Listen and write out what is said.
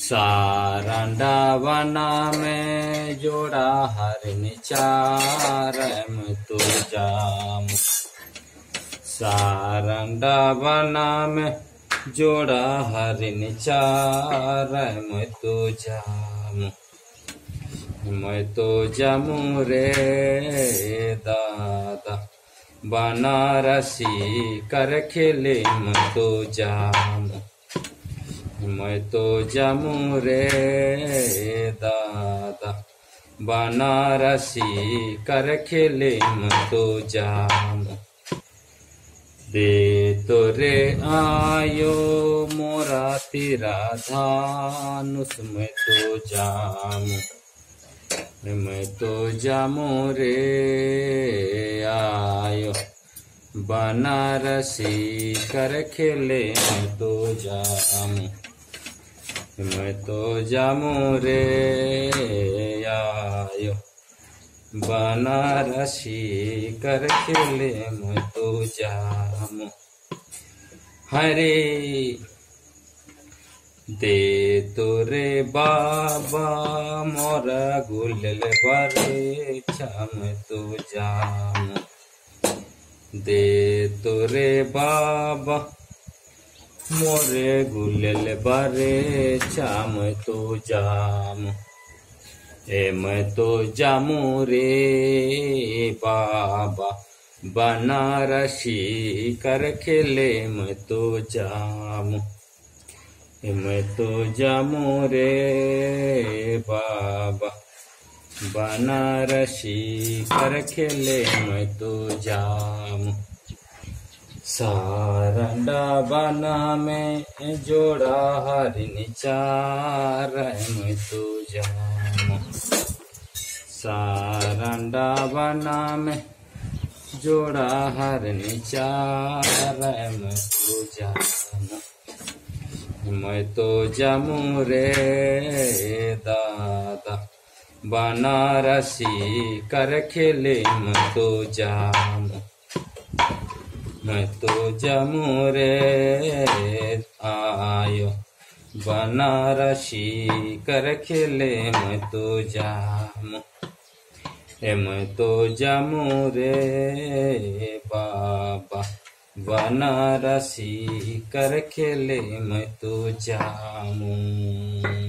सारंडा वना में जोड़ा हरिन चार मैं तो जामु। सारंडा वना में जोड़ा हरिन चार मैं तो जामु। मैं तो जामु रे दादा बनारसी कर खेले मैं तो जामु। मैं तो जामु रे दादा बनारसी कर खेले मैं तो जामु। दे तो रे आयो मोरा तेरा धानुष मैं तो जामु। मैं तो जामु रे आयो बनारसी कर खेले मैं तो जामु। मैं तो जामु रे आयो बनारसी कर खेले मैं तो जामु। हरे दे तो रे बाबा मोरा गुलल बारे मैं तो जामु। दे तो रे बाबा मोरे गुलल बारे मैं तो जामु। मैं तो जामु रे बाबा बनारसी कर खेले मैं तो जामु। मैं तो जामु रे बाबा बनारसी कर खेले मैं तो जामु। सारंडा वना में जोड़ा हरिन चार मैं तो जामु। सारंडा वना में जोड़ा हरिन चार मैं तो जामु। मैं तो जामु रे दादा बनारसी कर खेले मैं तो जामु। मैं तो जामु रे आयो बनारसी कर खेले मैं तो जामु। मैं तो जामु रे बाबा बनारसी कर खेले मैं तो जामु।